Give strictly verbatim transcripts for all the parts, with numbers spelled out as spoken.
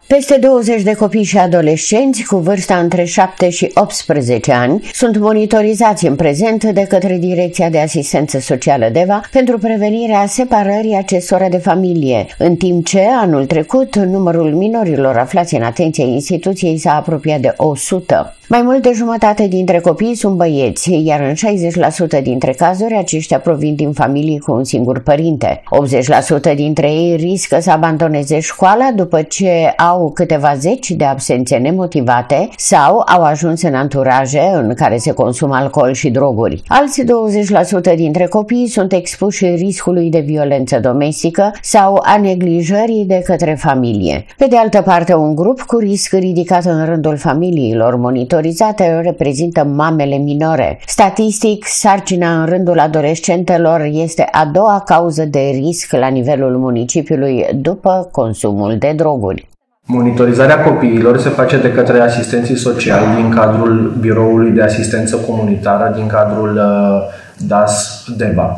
Peste douăzeci de copii și adolescenți cu vârsta între șapte și optsprezece ani sunt monitorizați în prezent de către Direcția de Asistență Socială DEVA pentru prevenirea separării acestora de familie, în timp ce anul trecut numărul minorilor aflați în atenția instituției s-a apropiat de o sută. Mai mult de jumătate dintre copii sunt băieți, iar în șaizeci la sută dintre cazuri aceștia provin din familii cu un singur părinte. optzeci la sută dintre ei riscă să abandoneze școala după ce au câteva zeci de absențe nemotivate sau au ajuns în anturaje în care se consumă alcool și droguri. Alți douăzeci la sută dintre copii sunt expuși riscului de violență domestică sau a neglijării de către familie. Pe de altă parte, un grup cu risc ridicat în rândul familiilor monitorizate reprezintă mamele minore. Statistic, sarcina în rândul adolescentelor este a doua cauză de risc la nivelul municipiului după consumul de droguri. Monitorizarea copiilor se face de către asistenții sociali din cadrul Biroului de Asistență Comunitară, din cadrul D A S DEVA.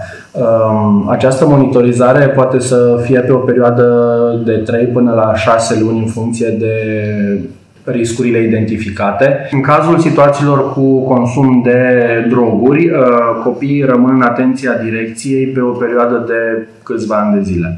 Această monitorizare poate să fie pe o perioadă de trei până la șase luni în funcție de riscurile identificate. În cazul situațiilor cu consum de droguri, copiii rămân în atenția direcției pe o perioadă de câțiva ani de zile.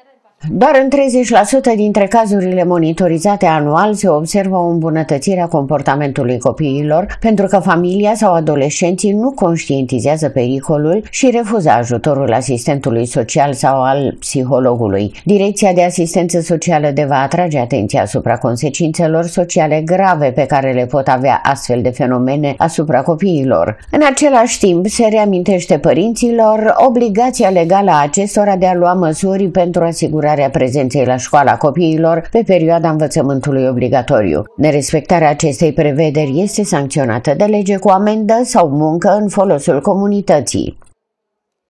Doar în treizeci la sută dintre cazurile monitorizate anual se observă o îmbunătățire a comportamentului copiilor, pentru că familia sau adolescenții nu conștientizează pericolul și refuză ajutorul asistentului social sau al psihologului. Direcția de Asistență Socială DEVA atrage atenția asupra consecințelor sociale grave pe care le pot avea astfel de fenomene asupra copiilor. În același timp, se reamintește părinților obligația legală a acestora de a lua măsuri pentru asigurarea prezenței la școala copiilor pe perioada învățământului obligatoriu. Nerespectarea acestei prevederi este sancționată de lege cu amendă sau muncă în folosul comunității.